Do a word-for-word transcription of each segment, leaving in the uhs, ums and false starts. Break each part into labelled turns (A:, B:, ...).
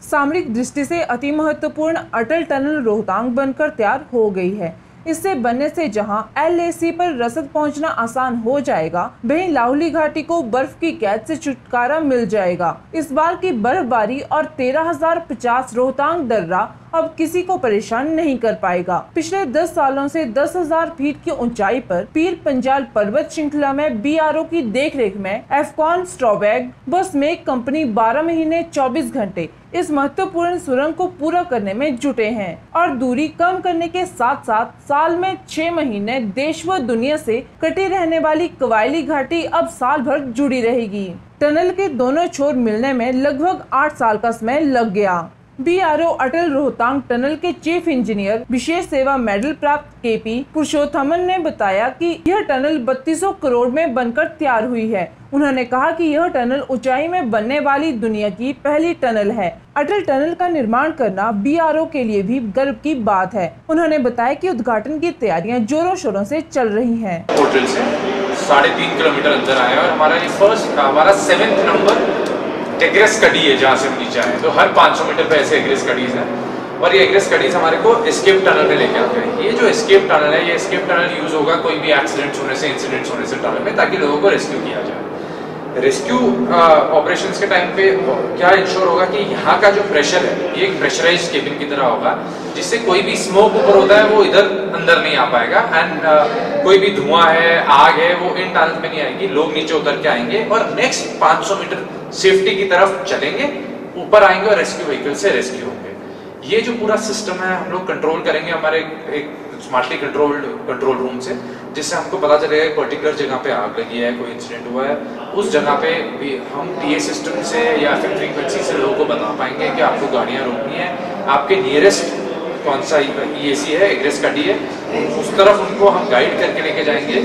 A: सामरिक दृष्टि से अति महत्वपूर्ण अटल टनल रोहतांग बनकर तैयार हो गई है। इससे बनने से जहां एल ए सी पर रसद पहुंचना आसान हो जाएगा, वहीं लाहुली घाटी को बर्फ की कैद से छुटकारा मिल जाएगा। इस बार की बर्फबारी और तेरह हजार पचास रोहतांग दर्रा अब किसी को परेशान नहीं कर पाएगा। पिछले दस सालों से दस हजार फीट की ऊंचाई पर पीर पंजाल पर्वत श्रृंखला में बी आर ओ की देखरेख में एफकॉन स्ट्रॉबैग बस में कंपनी बारह महीने चौबीस घंटे इस महत्वपूर्ण सुरंग को पूरा करने में जुटे हैं और दूरी कम करने के साथ साथ साल में छह महीने देश व दुनिया से कटी रहने वाली कवायली घाटी अब साल भर जुड़ी रहेगी। टनल के दोनों छोर मिलने में लगभग आठ साल का समय लग गया। B R O Atal Rohtang tunnel के चीफ इंजीनियर विशेष सेवा मेडल प्राप्त के पी पुरुषोत्तमन ने बताया कि यह टनल बत्तीस सौ करोड़ में बनकर तैयार हुई है। उन्होंने कहा कि यह टनल ऊंचाई में बनने वाली दुनिया की पहली टनल है। अटल टनल का निर्माण करना बी आर ओ के लिए भी गर्व की बात है। उन्होंने बताया कि उद्घाटन की तैयारियां जोरों शोरों से चल रही हैं।
B: होटल से साढ़े तीन किलोमीटर अंदर आया और हमारा ये फर्स्ट हमारा सेवेंथ नंबर एग्रेस कड़ी है जहाँ से हम नीचे आए। तो हर पाँच सौ मीटर पे ऐसे एग्रेस कड़ीज हैं और ये एग्रेस कड़ीज हमारे को एस्केप टनल में लेके आते हैं। ये जो एस्केप टनल है, ये एस्केप टनल यूज होगा कोई भी एक्सीडेंट्स होने से, इंसिडेंट्स होने से टनल में, ताकि लोगों को रेस्क्यू किया जाए। रेस्क्यू ऑपरेशंस के टाइम पे क्या इंश्योर होगा कि यहाँ का जो प्रेशर है ये एक प्रेशराइज्ड केबिन की तरह होगा, जिससे कोई भी स्मोक ऊपर होता है वो इधर अंदर नहीं आ पाएगा एंड uh, कोई भी धुआं है, आग है, वो इन टनल में नहीं आएगी। लोग नीचे उतर के आएंगे और नेक्स्ट पाँच सौ मीटर सेफ्टी की तरफ चलेंगे, ऊपर आएंगे और रेस्क्यू व्हीकल से रेस्क्यू होंगे। ये जो पूरा सिस्टम है हम लोग कंट्रोल करेंगे हमारे एक स्मार्टली कंट्रोल्ड कंट्रोल रूम से, जिससे हमको पता चलेगा पर्टिकुलर जगह पे आग लगी है, कोई इंसिडेंट हुआ है, उस जगह पे भी हम पी ए सिस्टम से या फिर फ्रीक्वेंसी से लोगों को बता पाएंगे कि आपको गाड़ियाँ रोकनी है, आपके नियरेस्ट कौन सा ई ए सी है, एग्रेस कड़ी है, उस तरफ उनको हम गाइड करके लेके जाएंगे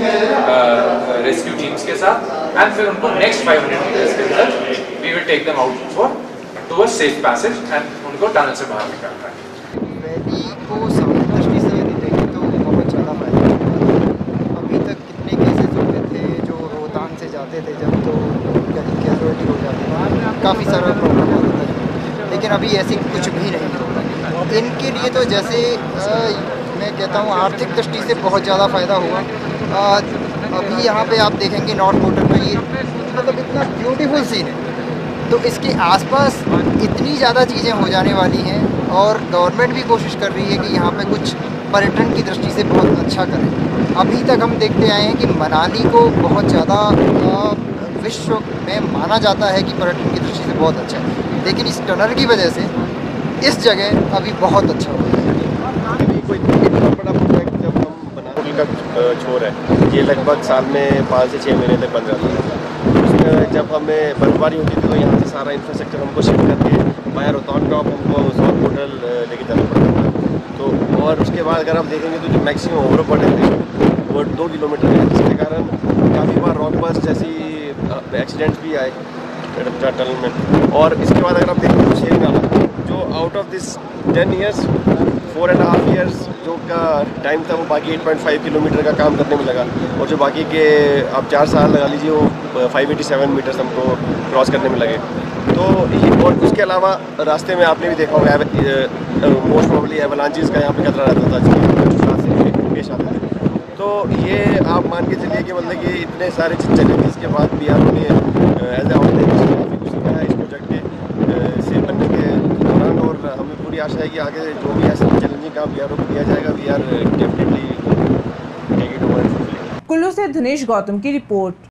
B: रेस्क्यू टीम्स के साथ एंड फिर उनको नेक्स्ट फाइव हंड्रेड मीटर्स के अंदर we will take them out for to a safe passage and उनको टनल से बाहर निकालना है।
C: वैली को सामरिक दृष्टि से यदि देखें तो बहुत ज़्यादा फायदा है। अभी तक कितने केसेस होते थे जो रोहतांग से जाते थे जब, तो कहीं कैजुअलिटी हो जाती थी, काफ़ी सारा प्रॉब्लम होता था, लेकिन अभी ऐसी कुछ भी नहीं होता। इनके लिए तो जैसे आ, मैं कहता हूँ आर्थिक दृष्टि से बहुत ज़्यादा फ़ायदा हुआ। आ, अभी यहाँ पे आप देखेंगे नॉर्थ पोर्टल में ये मतलब इतना ब्यूटीफुल सीन है, तो इसके आसपास इतनी ज़्यादा चीज़ें हो जाने वाली हैं और गवर्नमेंट भी कोशिश कर रही है कि यहाँ पे कुछ पर्यटन की दृष्टि से बहुत अच्छा करें। अभी तक हम देखते आए हैं कि मनाली को बहुत ज़्यादा विश्व में माना जाता है कि पर्यटन की दृष्टि से बहुत अच्छा है, लेकिन इस टनल की वजह से इस जगह अभी बहुत अच्छा हो गया है।
D: कोई इतना बड़ा प्रोजेक्ट जब हम बनाने का छोर है, ये लगभग साल में पाँच से छः महीने तक बन जाता है। उसमें जब हमें बर्फबारी होती थी तो यहाँ से सारा इंफ्रास्ट्रक्चर हमको शिफ्ट करके बाहर रोहतांग टॉप हमको साउथ पोर्टल लेके जाना पड़ता था। तो और उसके बाद अगर आप देखेंगे तो जो मैक्सिमम ओवरबर्डन थी वो दो किलोमीटर है, जिसके कारण काफ़ी बार रॉक बस्ट जैसी एक्सीडेंट्स भी आए टनल में। और इसके बाद अगर आप देखेंगे तो शेयरिंग आना जो out of this ten years four and half years जो का टाइम था वो बाकी एट पॉइंट फाइव किलोमीटर का काम करने में लगा, और जो बाकी के आप चार साल लगा लीजिए वो फाइव एटी सेवन मीटर्स हमको क्रॉस करने में लगे। तो ये और उसके अलावा रास्ते में आपने भी देखा होगा मोस्ट प्रोबेबली एवलांचेस का यहाँ पे खतरा रहता था जिसके पेश आते थे। तो ये आप मान के चलिए कि मतलब कि इतने सारे चैलेंजेस के बाद भी आपने एज ए ऑर्गेनाइजेशन काफ़ी कुछ सीखा है इस प्रोजेक्ट के से बनने के दौरान, और हमें पूरी आशा है कि आगे जो भी ऐसे चैलेंजिंग काम बिहार को दिया जाएगा, we are definitely take it over.
A: Kullu से धनेश गौतम की रिपोर्ट।